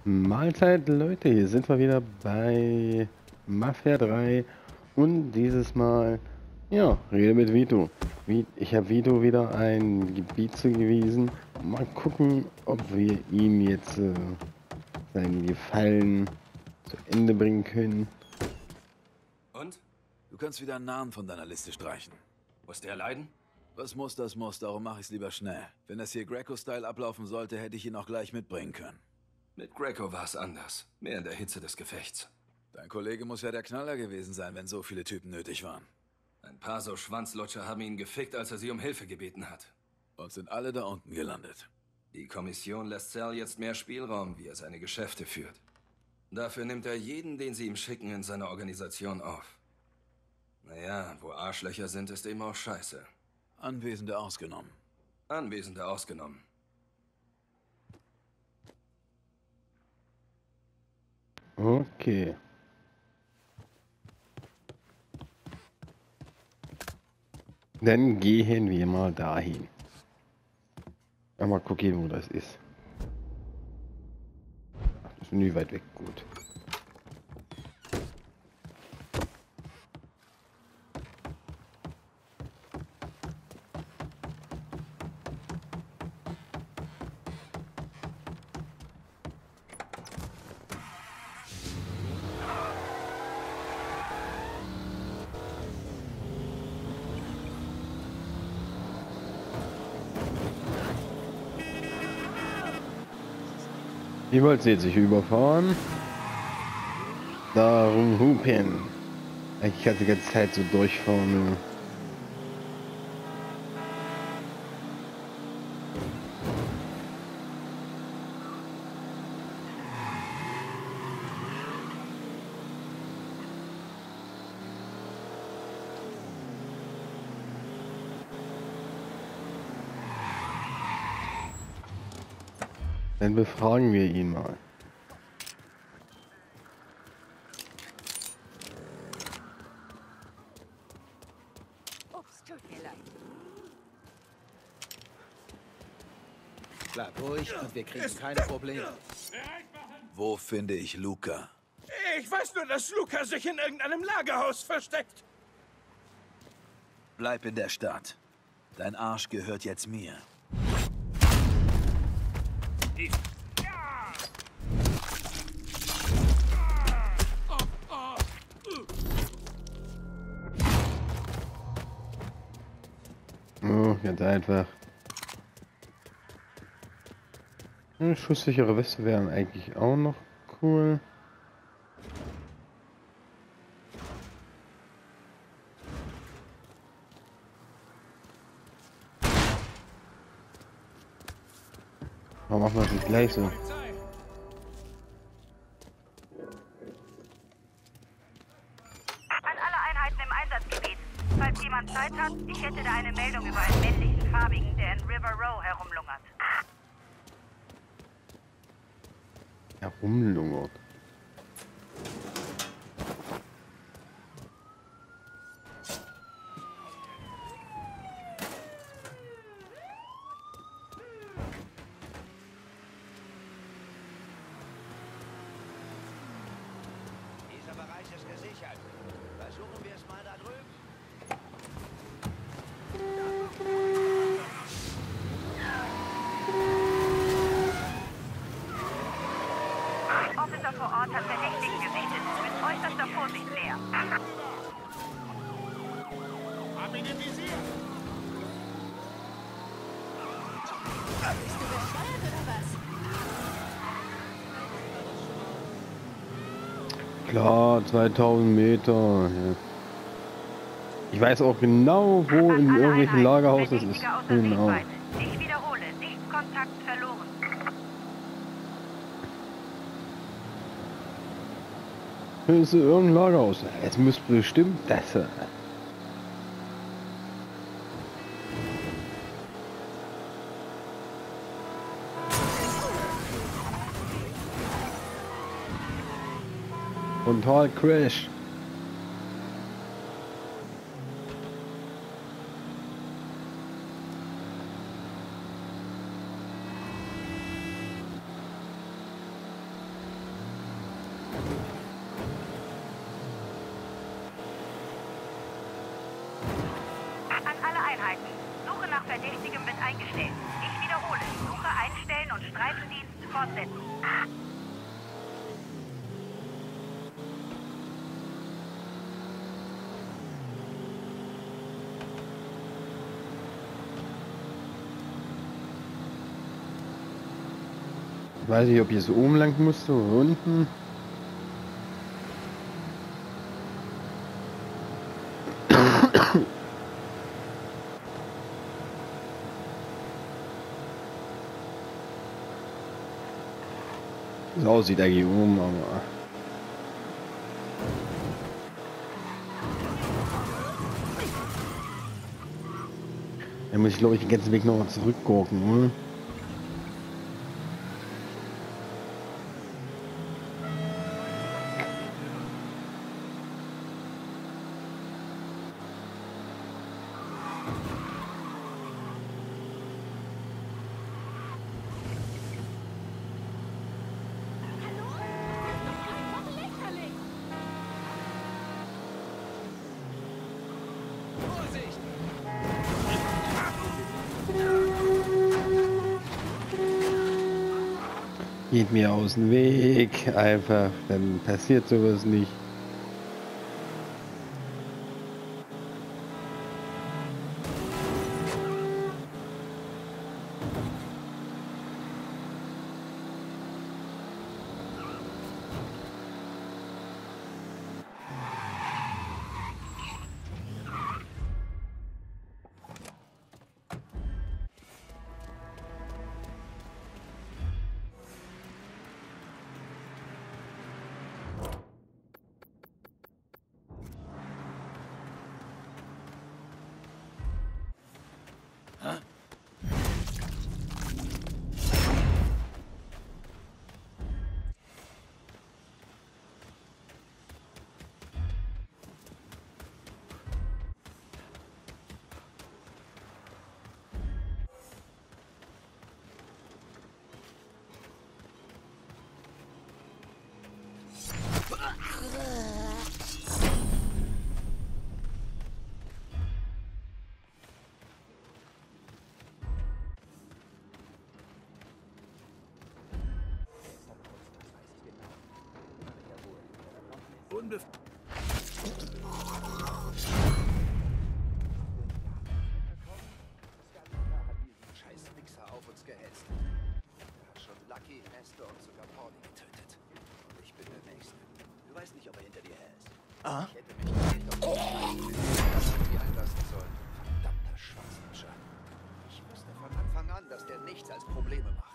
Mahlzeit, Leute, hier sind wir wieder bei Mafia 3 und dieses Mal, ja, Rede mit Vito. Ich habe Vito wieder ein Gebiet zugewiesen. Mal gucken, ob wir ihm jetzt seinen Gefallen zu Ende bringen können. Und? Du kannst wieder einen Namen von deiner Liste streichen. Muss der leiden? Was muss, das muss, darum mache ich es lieber schnell. Wenn das hier Greco-Style ablaufen sollte, hätte ich ihn auch gleich mitbringen können. Mit Greco war es anders. Mehr in der Hitze des Gefechts. Dein Kollege muss ja der Knaller gewesen sein, wenn so viele Typen nötig waren. Ein paar so Schwanzlutscher haben ihn gefickt, als er sie um Hilfe gebeten hat. Und sind alle da unten gelandet. Die Kommission lässt Sal jetzt mehr Spielraum, wie er seine Geschäfte führt. Dafür nimmt er jeden, den sie ihm schicken, in seine Organisation auf. Naja, wo Arschlöcher sind, ist eben auch scheiße. Anwesende ausgenommen. Anwesende ausgenommen. Okay. Dann gehen wir mal dahin. Mal gucken, wo das ist. Ach, das ist nie weit weg, gut. Die wollte jetzt sich überfahren. Darum hupen. Ich kann die ganze Zeit so durchfahren. Dann befragen wir ihn mal. Ups, tut mir leid. Bleib ruhig und wir kriegen keine Probleme. Wo finde ich Luca? Ich weiß nur, dass Luca sich in irgendeinem Lagerhaus versteckt. Bleib in der Stadt. Dein Arsch gehört jetzt mir. Oh, ganz einfach. Schusssichere Weste wären eigentlich auch noch cool. Warum machen wir das nicht gleich so? An alle Einheiten im Einsatzgebiet. Falls jemand Zeit hat, ich hätte da eine Meldung über einen männlichen Farbigen, der in River Row herumlungert. Herumlungert. Dieser Bereich ist gesichert. Versuchen wir es mal da drüben. Officer vor Ort hat Verdächtigen gesichtet. Mit äußerster Vorsicht leer. Hab ihn im Visier. Bist du bescheuert oder was? Klar, 2000 Meter. Ja. Ich weiß auch genau, wo An in alle irgendwelchen Einheiten. Lagerhaus es ist. Verdächtiger außer Genau. Sichtweite. Ich wiederhole, Sichtkontakt verloren. Hier ist irgendein Lagerhaus. Es muss bestimmt das sein. Total Crash. Spezialeinheiten. Suche nach Verdächtigem wird eingestellt. Ich wiederhole. Suche einstellen und Streifendienst fortsetzen. Ich weiß nicht, ob ich so oben lang musste oder unten. So aussieht er hier oben, aber... Da muss ich, glaube ich, den ganzen Weg noch mal zurückgucken, oder? Geht mir aus dem Weg, einfach, dann passiert sowas nicht. Scheiß Wichser auf uns gehetzt. Er hat schon Lucky, Nestor und sogar Pauli getötet. Und ich bin der Nächste. Du weißt nicht, ob er hinter dir her ist. Ah? Ich hätte mich nicht auf die einlassen sollen. Verdammter Schwachsinn. Ich wusste von Anfang an, dass der nichts als Probleme macht.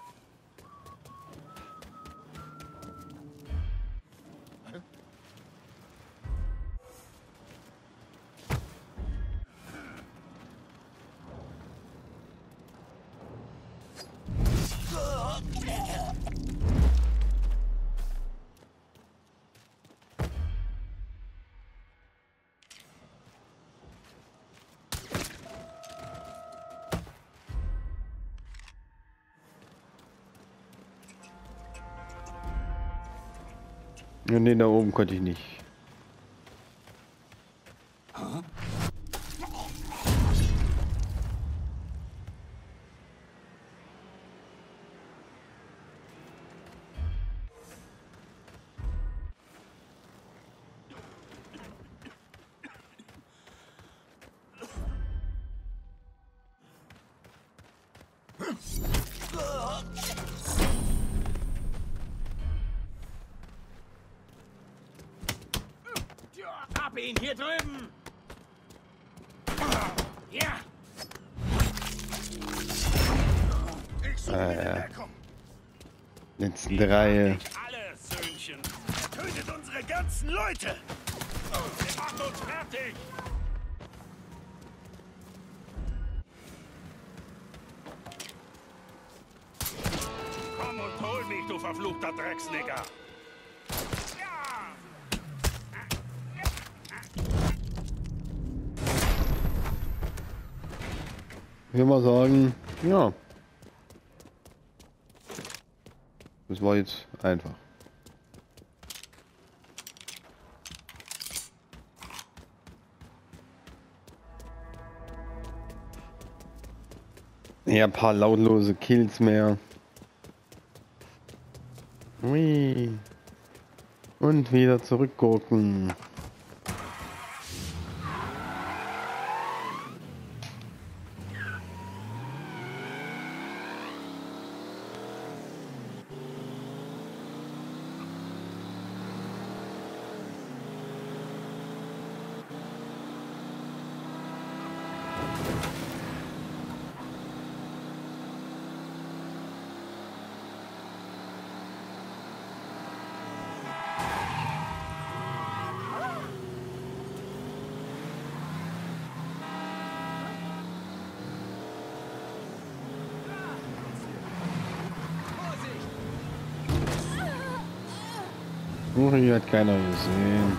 Nee, da oben konnte ich nicht. Hab ihn hier drüben! Ja! Ich suche ja. Deckung. Letzte Reihe. Alle, Söhnchen! Er tötet unsere ganzen Leute! Er macht uns fertig! Komm und hol mich, du verfluchter Drecksnigger! Ich will mal sagen, ja. Das war jetzt einfach. Ja, ein paar lautlose Kills mehr. Ui. Und wieder zurückgucken. Uri hat keiner gesehen.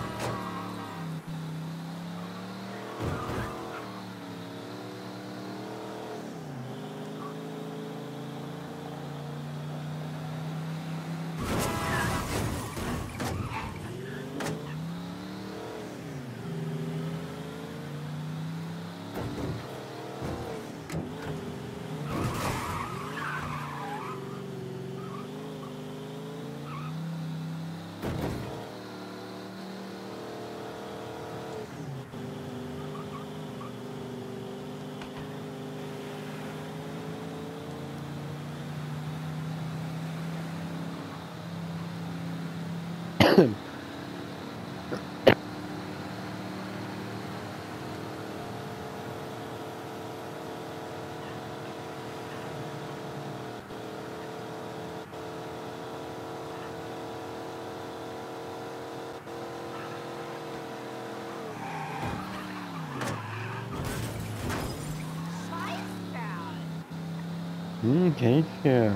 Okay, ja.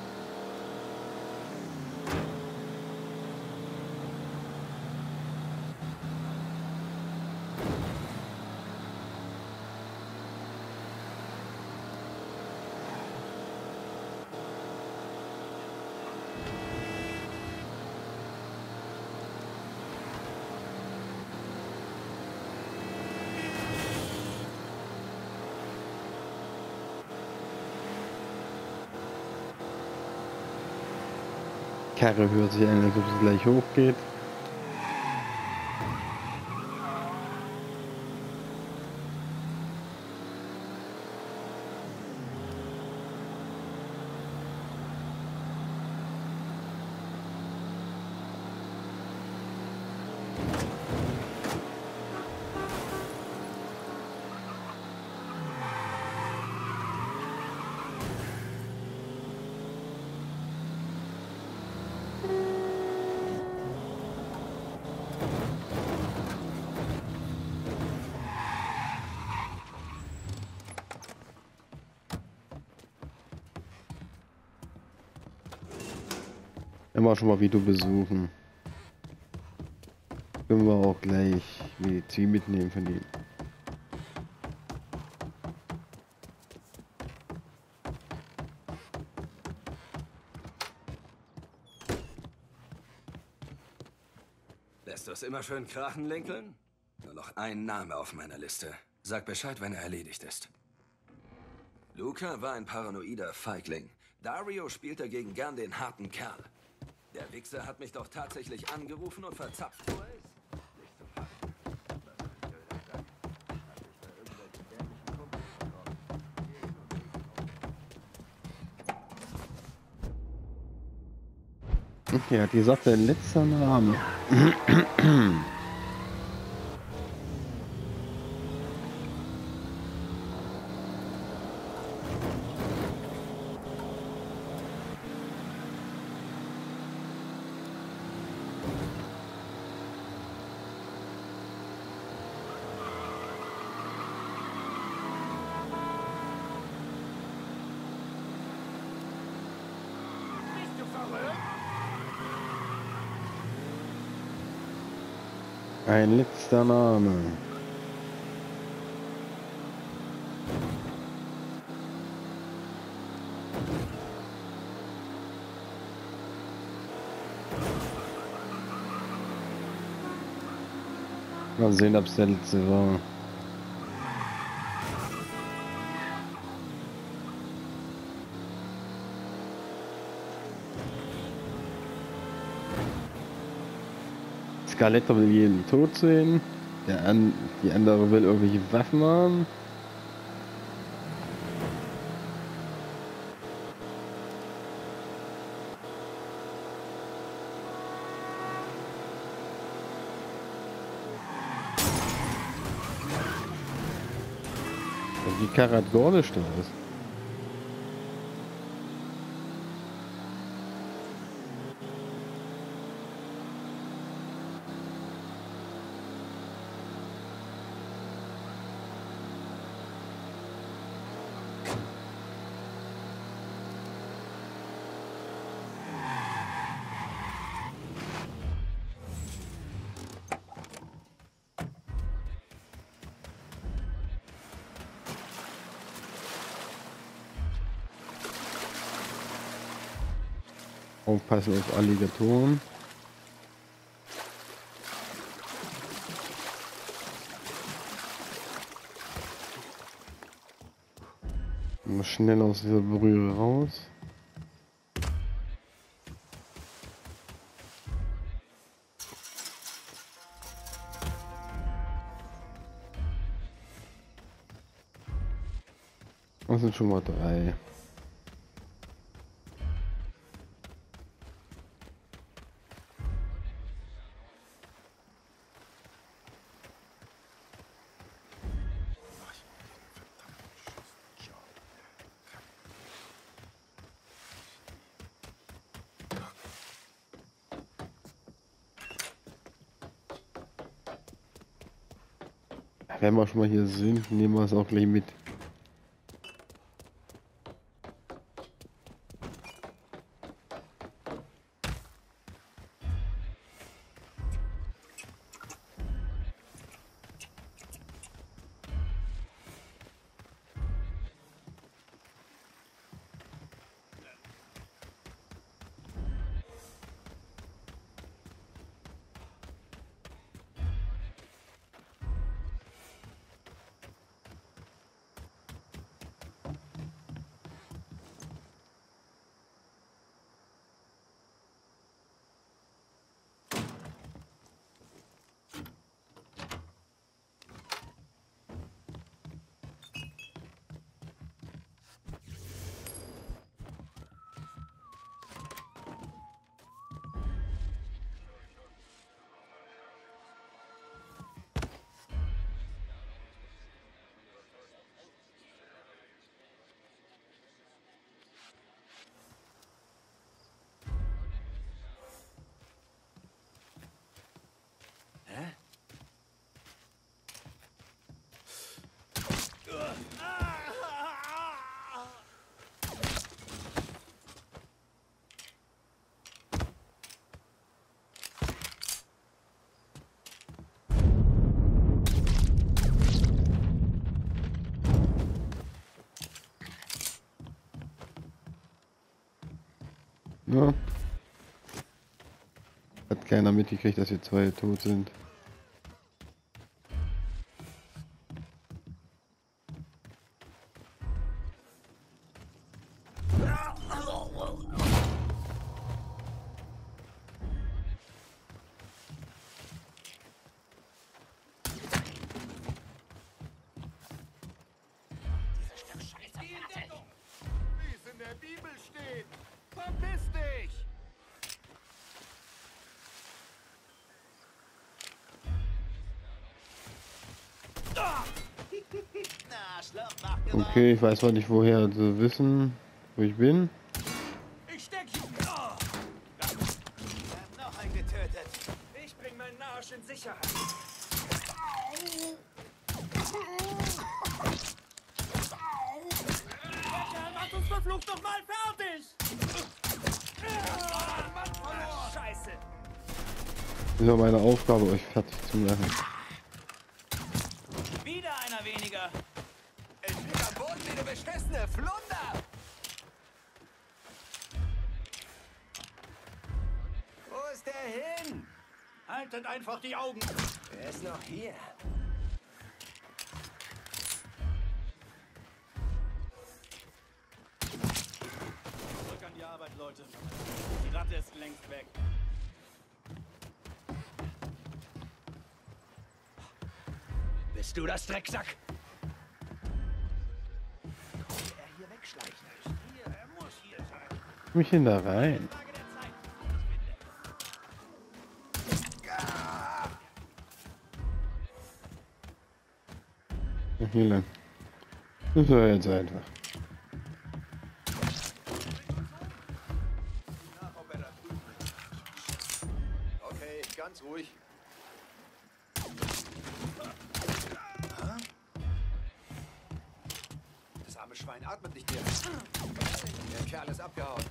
Karre hört sich an, als ob es gleich hochgeht. Immer schon mal Vito besuchen. Können wir auch gleich Medizin mitnehmen von ihm. Lässt du es immer schön krachen, Lincoln? Nur noch ein Name auf meiner Liste. Sag Bescheid, wenn er erledigt ist. Luca war ein paranoider Feigling. Dario spielt dagegen gern den harten Kerl. Der Wichser hat mich doch tatsächlich angerufen und verzapft, wo er ist. Nicht zu fassen. Okay, hat gesagt, der letzte Name. Ein letzter Name. Mal sehen, ob es der letzte war. Skeletor will jeden tot sehen. Die andere will irgendwelche Waffen haben. Und die Karre hat gar nicht da ist. Aufpassen auf Alligatoren. Mal schnell aus dieser Brühe raus. Das sind schon mal 3. Wenn wir schon mal hier sind, nehmen wir es auch gleich mit. Ja. Hat keiner mitgekriegt, dass wir 2 tot sind. Wie es in der Bibel steht. Verpiss dich! Okay, ich weiß zwar nicht, woher sie wissen, wo ich bin. Ich steck hier! Noch einen getötet. Ich bring meinen Arsch in Sicherheit. Macht uns verflucht doch mal fertig! Mann verloren! Scheiße! Ist auch meine Aufgabe, euch fertig zu machen. Wieder einer weniger! Ich lieg am Boden wie eine beschissene Flunder! Wo ist der hin? Haltet einfach die Augen! Er ist noch hier. Zurück an die Arbeit, Leute. Die Ratte ist längst weg. Bist du das, Drecksack? Er hier wegschleichen. Hier, er muss hier sein. Mich hin da rein. Frage der Zeit. Hier lang. Das war jetzt einfach. Nach, ob er da drüben ist. Okay, ganz ruhig. Das arme Schwein atmet nicht mehr. Der Kerl ist abgehauen.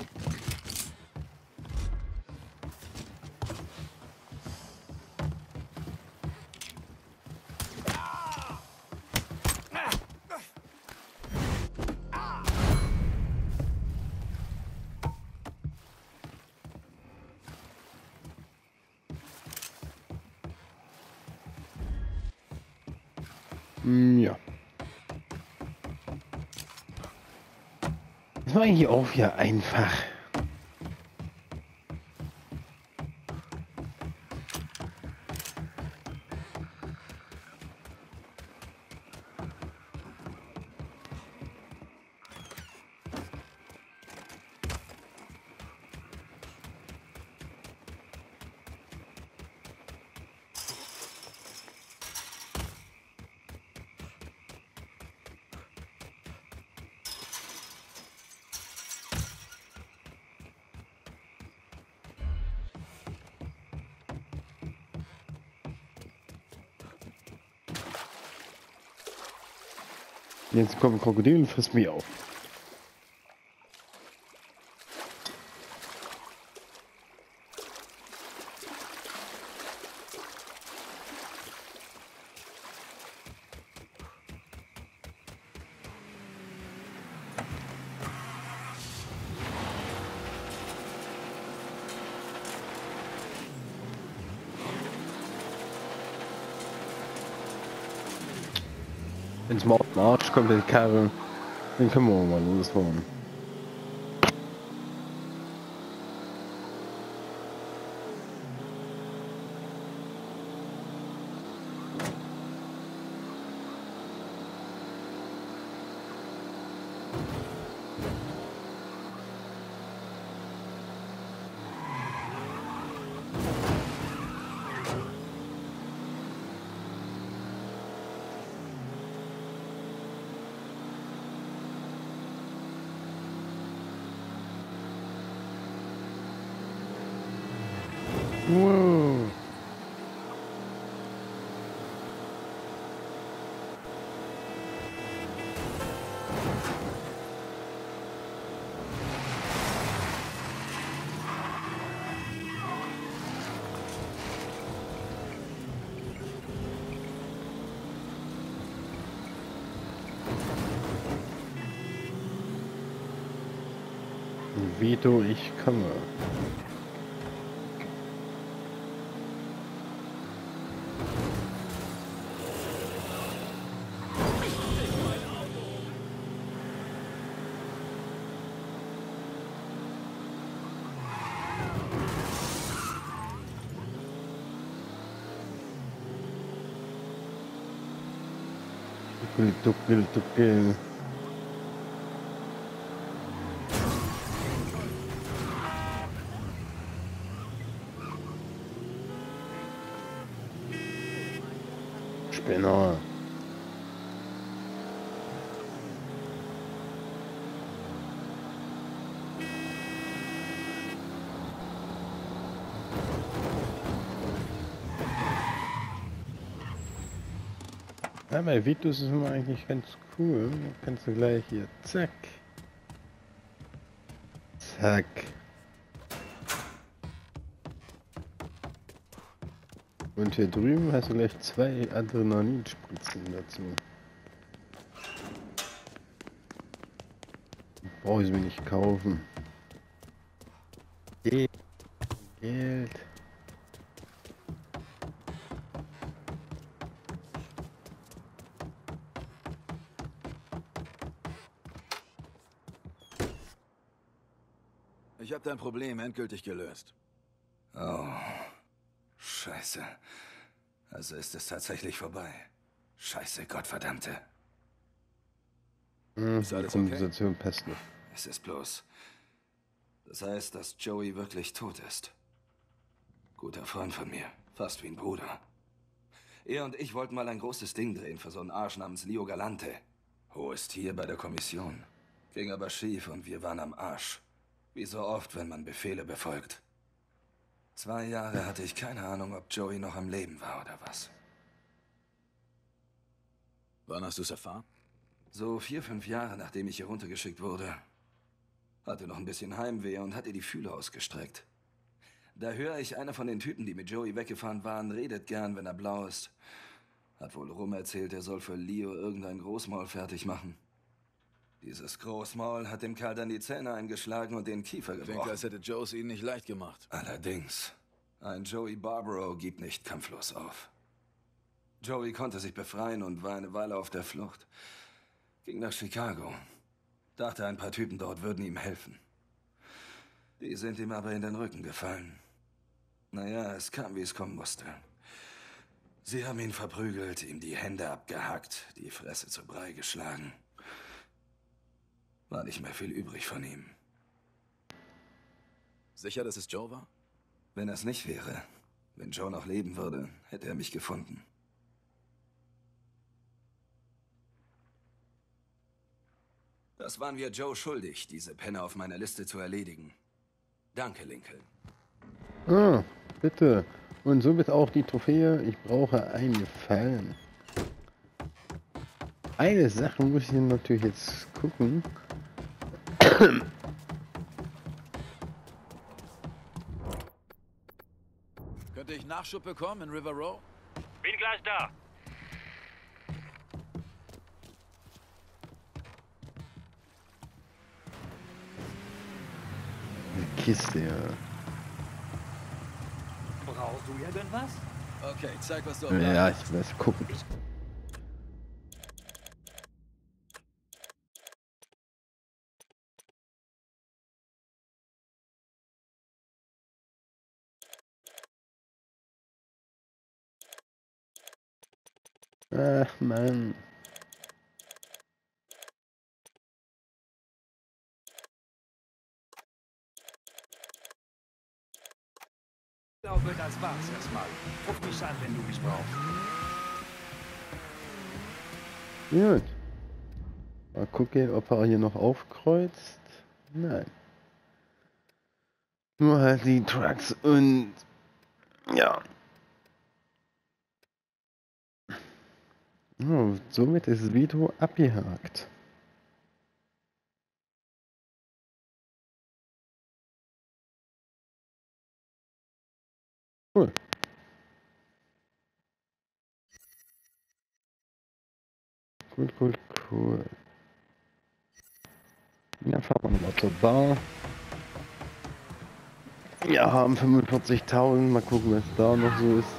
Ja. Das war eigentlich auch wieder einfach. Jetzt kommt ein Krokodil und frisst mich auf. Wenn's mal auf den Arsch kommt, die Karre, dann können wir auch mal losfahren. Wow. Vito, ich komme. Tuckel. Spinner. Ja, bei Vitus ist immer eigentlich ganz cool. Da kannst du gleich hier, zack. Zack. Und hier drüben hast du gleich 2 Adrenalinspritzen dazu. Brauche ich mir nicht kaufen. Geld. Ich habe dein Problem endgültig gelöst. Oh, Scheiße. Also ist es tatsächlich vorbei. Scheiße, Gottverdammte. Ist Die alles Konversation passt nicht. Es ist bloß... Das heißt, dass Joey wirklich tot ist. Guter Freund von mir. Fast wie ein Bruder. Er und ich wollten mal ein großes Ding drehen für so einen Arsch namens Leo Galante. Hohes Tier bei der Kommission. Ging aber schief und wir waren am Arsch. Wie so oft, wenn man Befehle befolgt. 2 Jahre hatte ich keine Ahnung, ob Joey noch am Leben war oder was. Wann hast du es erfahren? So 4, 5 Jahre, nachdem ich hier runtergeschickt wurde. Hatte noch ein bisschen Heimweh und hatte die Fühler ausgestreckt. Da höre ich, einer von den Typen, die mit Joey weggefahren waren, redet gern, wenn er blau ist. Hat wohl rumerzählt, er soll für Leo irgendein Großmaul fertig machen. Dieses Großmaul hat dem Kerl dann die Zähne eingeschlagen und den Kiefer Klingt, gebrochen. als hätte Joe es ihnen nicht leicht gemacht. Allerdings, ein Joey Barbaro gibt nicht kampflos auf. Joey konnte sich befreien und war eine Weile auf der Flucht. Ging nach Chicago. Dachte, ein paar Typen dort würden ihm helfen. Die sind ihm aber in den Rücken gefallen. Naja, es kam, wie es kommen musste. Sie haben ihn verprügelt, ihm die Hände abgehackt, die Fresse zu Brei geschlagen. War nicht mehr viel übrig von ihm. Sicher, dass es Joe war? Wenn es nicht wäre, wenn Joe noch leben würde, hätte er mich gefunden. Das waren wir Joe schuldig, diese Penner auf meiner Liste zu erledigen. Danke, Lincoln. Ah, bitte. Und somit auch die Trophäe. Ich brauche einen Gefallen. Eine Sache muss ich natürlich jetzt gucken. Könnte ich Nachschub bekommen in River Row? Bin gleich da. Die Kiste, ja. Brauchst du irgendwas? Okay, zeig, was du Ja, ich weiß gucken. Ach, Mann. Ich glaube, das war's erstmal. Ruf mich an, wenn du mich brauchst. Gut. Mal gucken, ob er hier noch aufkreuzt. Nein. Nur halt die Trucks und... Ja. Oh, somit ist Vito abgehakt. Cool. Cool, cool, cool. Ja, fahren wir mal zur Bar. Wir haben 45.000. Mal gucken, was da noch so ist.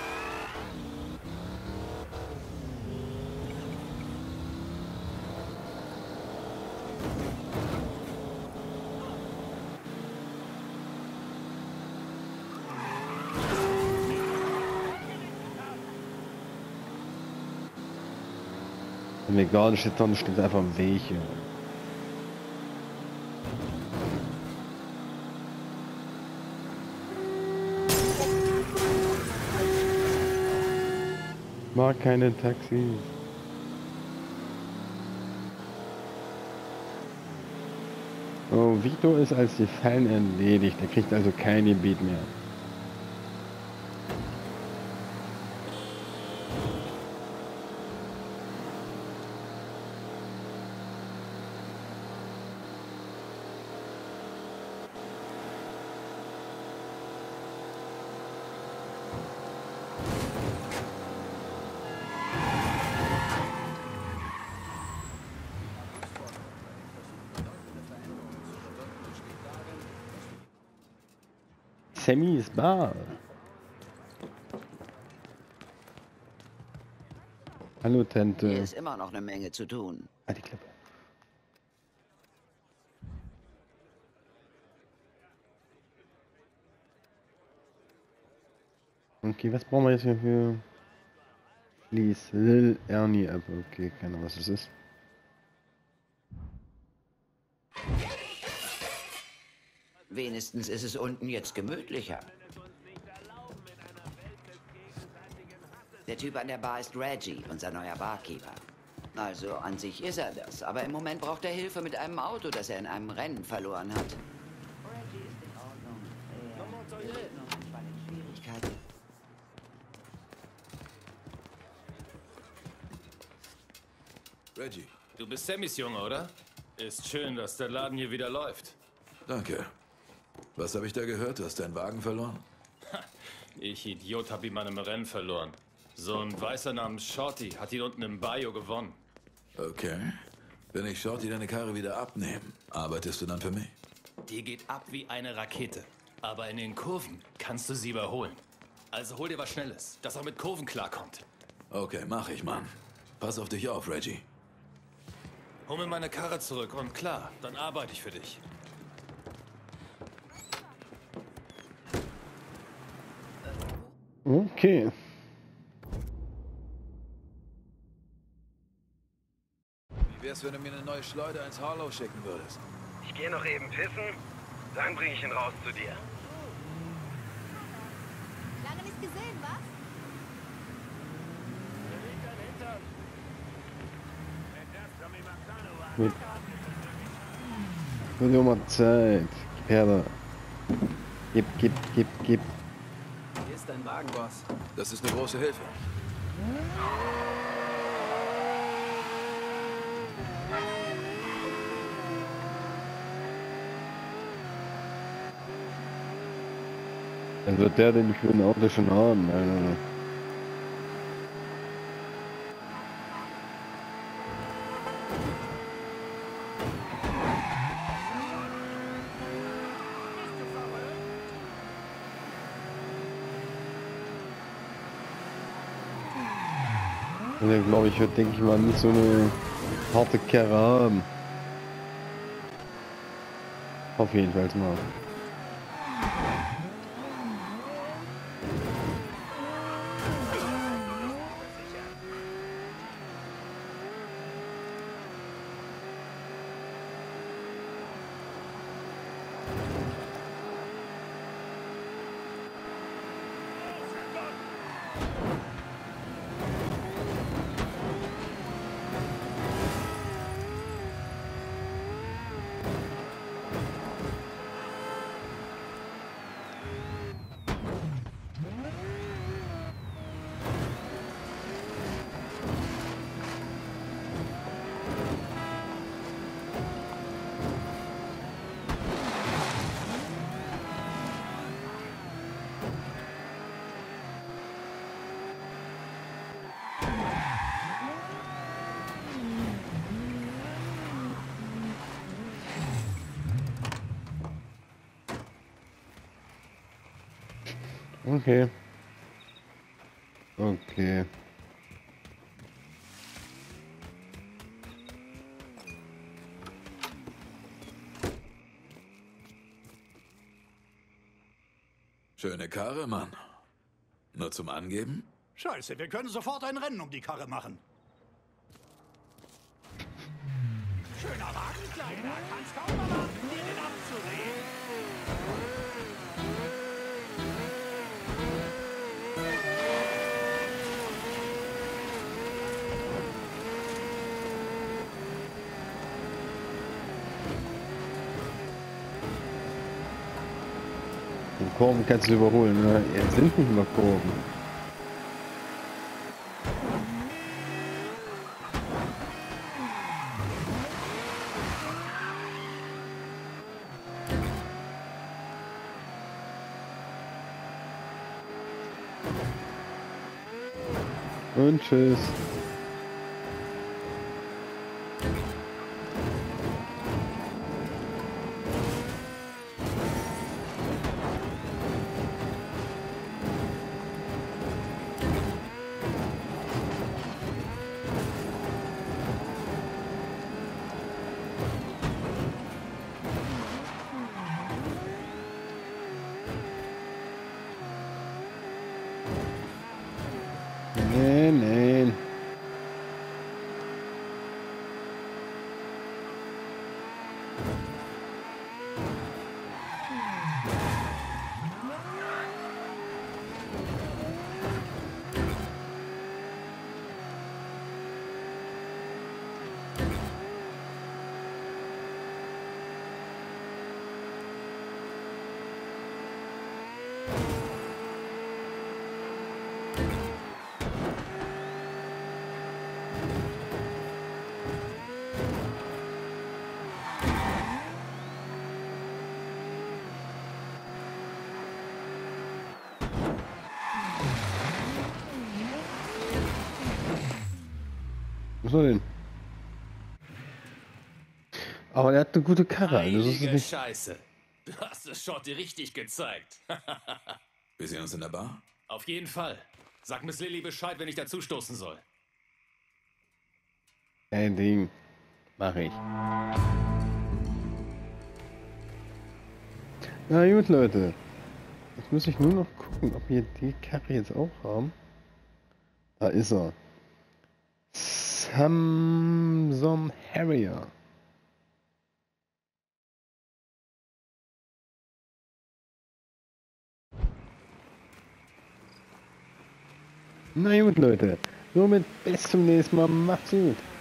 Eine veganische Tonne steht einfach im Weg hier. Mag keine Taxis. Oh, Vito ist als die Fallen erledigt. Er kriegt also kein Gebiet mehr. Sammys Bar. Hallo Tante. Hier ist immer noch eine Menge zu tun. Ah, die Klappe. Okay, was brauchen wir jetzt hier für Please, Lil Ernie App. Okay, keine Ahnung, was das ist. Wenigstens ist es unten jetzt gemütlicher. Der Typ an der Bar ist Reggie, unser neuer Barkeeper. Also an sich ist er das, aber im Moment braucht er Hilfe mit einem Auto, das er in einem Rennen verloren hat. Reggie ist in Ordnung. Wir reden uns bei den Schwierigkeiten. Reggie, Du bist Sammys Junge, oder? Ist schön, dass der Laden hier wieder läuft. danke. Was habe ich da gehört? Du hast deinen Wagen verloren? Ich Idiot hab ihn mal im Rennen verloren. So ein Weißer namens Shorty hat ihn unten im Bayou gewonnen. Okay. Wenn ich Shorty deine Karre wieder abnehme, arbeitest du dann für mich? Die geht ab wie eine Rakete. Aber in den Kurven kannst du sie überholen. Also hol dir was Schnelles, das auch mit Kurven klarkommt. Okay, mach ich, Mann. Pass auf dich auf, Reggie. Hol mir meine Karre zurück und klar, dann arbeite ich für dich. Okay. Wie wär's, wenn du mir eine neue Schleuder ins Hollow schicken würdest? Ich gehe noch eben pissen, dann bringe ich ihn raus zu dir. Lange nicht gesehen, was? Wird ja mal Zeit. Gib her da. Gib. Hier ist dein Wagen, Boss. Das ist eine große Hilfe. Dann wird der den schönen Auto schon haben. Alter. Also, glaube ich, wird, denke ich mal, nicht so eine harte Karre haben. Auf jeden Fall mal. Okay. Okay. Schöne Karre, Mann. Nur zum Angeben? Scheiße, wir können sofort ein Rennen um die Karre machen. Schöner Wagen, Kleiner. Kannst kaum erwarten, dir den abzudrehen. Den Kurven kannst du überholen, ne? Jetzt sind nicht mal Kurven. Und tschüss. Nee. Was soll denn? Aber er hat eine gute Karre. Also das ist Heilige nicht... Scheiße. Du hast es Shorty richtig gezeigt. Wir sehen uns in der Bar? Auf jeden Fall. Sag Miss Lily Bescheid, wenn ich dazustoßen soll. Kein Ding. Mach ich. Na gut, Leute. Jetzt muss ich nur noch gucken, ob wir die Karre jetzt auch haben. Da ist er. Samsung Harrier. Na gut, Leute. Somit bis zum nächsten Mal. Macht's gut.